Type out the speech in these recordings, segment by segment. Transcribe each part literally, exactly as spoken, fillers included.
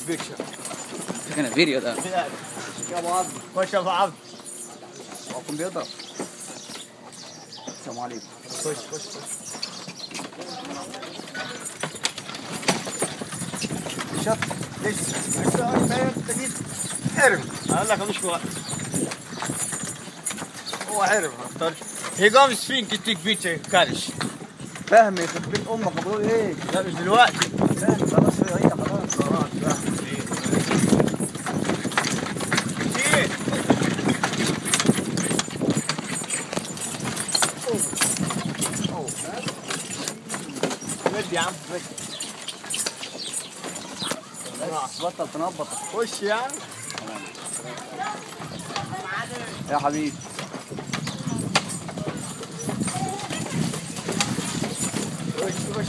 picture. Taking a video though. Yeah. Come on. Push up out. Welcome بيضرب. السلام عليكم. Push, push, push. شط. ليش؟ انت جيت حرم. اقول لك مش وقت. هو حرم اختار. He comes think you take picture كارش. فاهم يخرب بيت امك بقول ايه؟ لا مش دلوقتي. فاهم خلاص هي خلاص. خلاص فاهم. شيل. ودي يا عم بس بطل تنبط. خش يا عم. يا حبيبي. خش خش.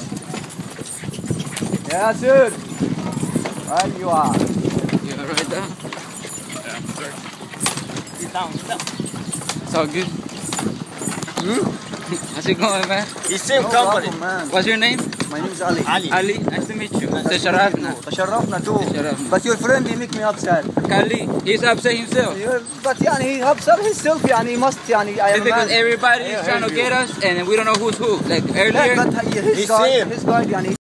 ياسر. ايوه. You alright there? Yeah, I'm sorry. Sit down, sit down. It's all good. Hmm? How's it going, man? He's same No company. problem, man. What's your name? My name is Ali. Ali. Ali. Nice to meet you. تشرفنا. تشرفنا too. تشرفنا. But your friend he make me upset. Kali, he's upset himself. But يعني he upset himself يعني he must يعني I am It's because man. everybody is Yeah, trying to I hear get us, and we don't know who's who. Like earlier. لا but his He's guy same. his guy يعني